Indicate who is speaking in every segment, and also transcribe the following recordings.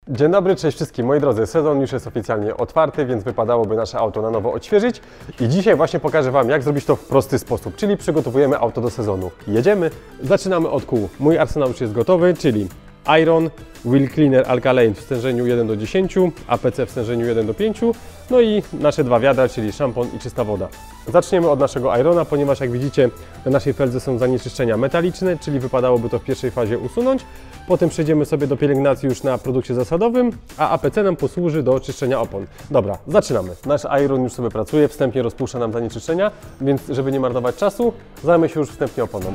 Speaker 1: Dzień dobry, cześć wszystkim, moi drodzy. Sezon już jest oficjalnie otwarty, więc wypadałoby nasze auto na nowo odświeżyć. I dzisiaj właśnie pokażę Wam, jak zrobić to w prosty sposób, czyli przygotowujemy auto do sezonu. Jedziemy! Zaczynamy od kół. Mój arsenał już jest gotowy, czyli Iron, Wheel Cleaner Alkaline w stężeniu 1 do 10, APC w stężeniu 1 do 5, no i nasze dwa wiadra, czyli szampon i czysta woda. Zaczniemy od naszego Irona, ponieważ jak widzicie na naszej feldze są zanieczyszczenia metaliczne, czyli wypadałoby to w pierwszej fazie usunąć. Potem przejdziemy sobie do pielęgnacji już na produkcie zasadowym, a APC nam posłuży do czyszczenia opon. Dobra, zaczynamy. Nasz Iron już sobie pracuje, wstępnie rozpuszcza nam zanieczyszczenia, więc żeby nie marnować czasu, zajmę się już wstępnie oponą.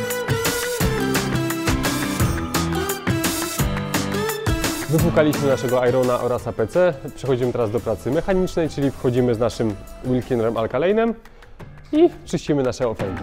Speaker 1: Wypłukaliśmy naszego Irona oraz APC. Przechodzimy teraz do pracy mechanicznej, czyli wchodzimy z naszym Wheel Cleanerem Alkaline'em i czyścimy nasze felgi.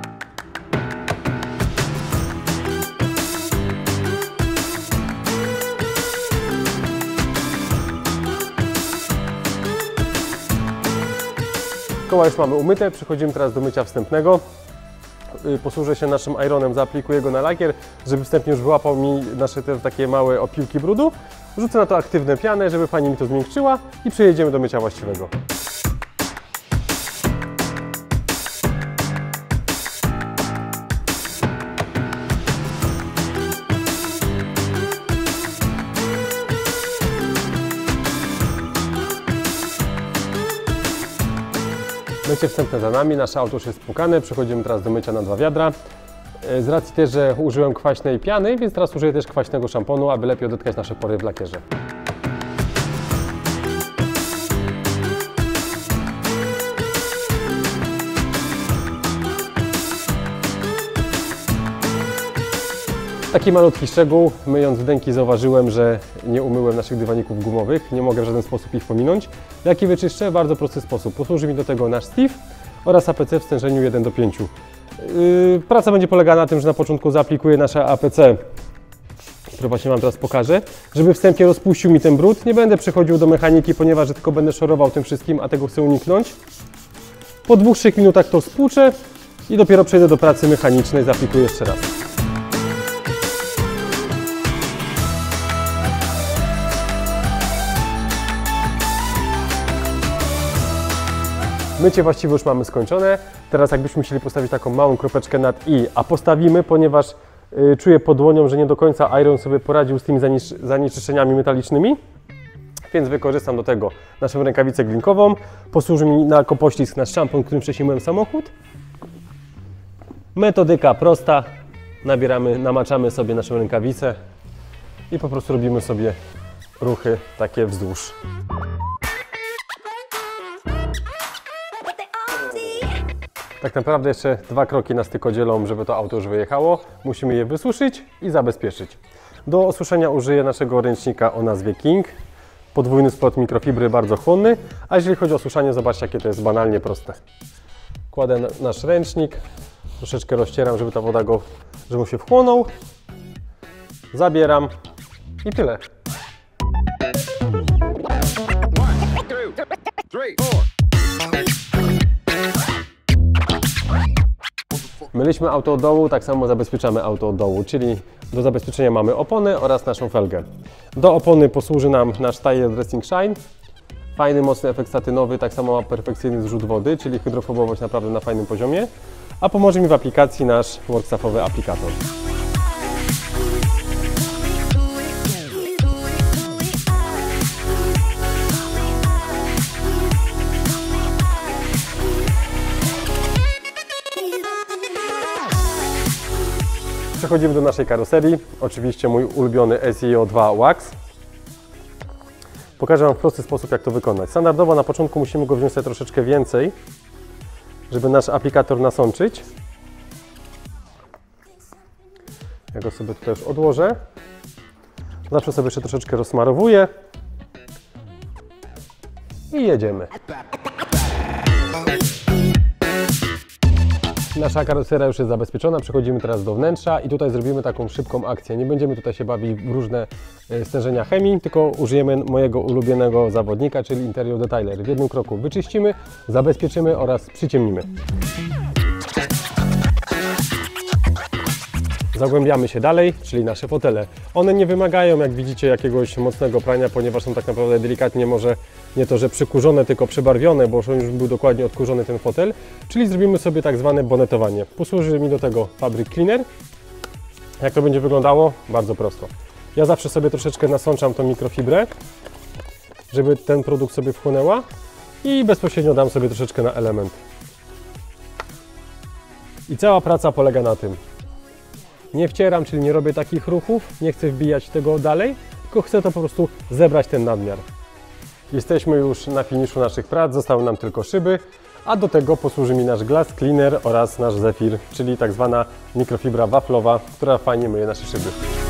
Speaker 1: Koła już mamy umyte, przechodzimy teraz do mycia wstępnego. Posłużę się naszym Ironem, zaaplikuję go na lakier, żeby wstępnie już wyłapał mi nasze te takie małe opiłki brudu. Rzucę na to aktywne pianę, żeby pani mi to zmiękczyła i przejedziemy do mycia właściwego. Mycie wstępne za nami, nasze auto już jest spłukane, przechodzimy teraz do mycia na dwa wiadra. Z racji też, że użyłem kwaśnej piany, więc teraz użyję też kwaśnego szamponu, aby lepiej odetkać nasze pory w lakierze. Taki malutki szczegół, myjąc wnęki zauważyłem, że nie umyłem naszych dywaników gumowych, nie mogę w żaden sposób ich pominąć. Jak je wyczyszczę? W bardzo prosty sposób. Posłuży mi do tego nasz Steve oraz APC w stężeniu 1 do 5. Praca będzie polegała na tym, że na początku zaaplikuję nasze APC, które właśnie Wam teraz pokażę, żeby wstępnie rozpuścił mi ten brud. Nie będę przechodził do mechaniki, ponieważ tylko będę szorował tym wszystkim, a tego chcę uniknąć. Po 2-3 minutach to spłuczę i dopiero przejdę do pracy mechanicznej, zaaplikuję jeszcze raz. Mycie właściwie już mamy skończone. Teraz jakbyśmy musieli postawić taką małą kropeczkę nad i, a postawimy, ponieważ czuję pod dłonią, że nie do końca Iron sobie poradził z tymi zanieczyszczeniami metalicznymi, więc wykorzystam do tego naszą rękawicę glinkową. Posłuży mi jako poślizg nasz szampon, którym wcześniej myłem samochód. Metodyka prosta. Namaczamy sobie naszą rękawicę i po prostu robimy sobie ruchy takie wzdłuż. Tak naprawdę jeszcze 2 kroki nas tylko dzielą, żeby to auto już wyjechało. Musimy je wysuszyć i zabezpieczyć. Do osuszenia użyję naszego ręcznika o nazwie King. Podwójny splot mikrofibry, bardzo chłonny. A jeżeli chodzi o osuszanie, zobaczcie, jakie to jest banalnie proste. Kładę nasz ręcznik, troszeczkę rozcieram, żeby ta woda żeby mu się wchłonął. Zabieram i tyle. Myliśmy auto od dołu, tak samo zabezpieczamy auto od dołu, czyli do zabezpieczenia mamy opony oraz naszą felgę. Do opony posłuży nam nasz Tire Dressing Shine. Fajny, mocny efekt satynowy, tak samo ma perfekcyjny zrzut wody, czyli hydrofobowość naprawdę na fajnym poziomie. A pomoże mi w aplikacji nasz workstaffowy aplikator. Przechodzimy do naszej karoserii, oczywiście mój ulubiony SEO2 Wax. Pokażę Wam w prosty sposób, jak to wykonać. Standardowo na początku musimy go wziąć sobie troszeczkę więcej, żeby nasz aplikator nasączyć. Ja go sobie tutaj już odłożę. Zawsze sobie jeszcze troszeczkę rozsmarowuję i jedziemy. Nasza karoseria już jest zabezpieczona, przechodzimy teraz do wnętrza i tutaj zrobimy taką szybką akcję. Nie będziemy tutaj się bawić w różne stężenia chemii, tylko użyjemy mojego ulubionego zawodnika, czyli Interior Detailer. W jednym kroku wyczyścimy, zabezpieczymy oraz przyciemnimy. Zagłębiamy się dalej, czyli nasze fotele. One nie wymagają, jak widzicie, jakiegoś mocnego prania, ponieważ są tak naprawdę delikatnie może nie to, że przykurzone, tylko przybarwione, bo już był dokładnie odkurzony ten fotel. Czyli zrobimy sobie tak zwane bonetowanie. Posłuży mi do tego Fabric Cleaner. Jak to będzie wyglądało? Bardzo prosto. Ja zawsze sobie troszeczkę nasączam tą mikrofibrę, żeby ten produkt sobie wchłonęła i bezpośrednio dam sobie troszeczkę na element. I cała praca polega na tym. Nie wcieram, czyli nie robię takich ruchów, nie chcę wbijać tego dalej, tylko chcę to po prostu zebrać ten nadmiar. Jesteśmy już na finiszu naszych prac, zostały nam tylko szyby, a do tego posłuży mi nasz Glass Cleaner oraz nasz Zephyr, czyli tak zwana mikrofibra waflowa, która fajnie myje nasze szyby.